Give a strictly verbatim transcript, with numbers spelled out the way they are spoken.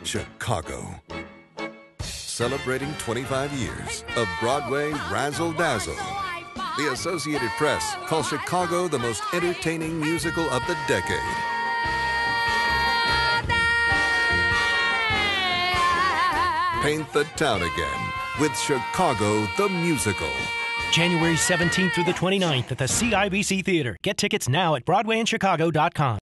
Chicago. Celebrating twenty-five years of Broadway razzle-dazzle. The Associated Press calls Chicago the most entertaining musical of the decade. Paint the town again with Chicago the Musical. January seventeenth through the twenty-ninth at the C I B C Theater. Get tickets now at broadway in chicago dot com.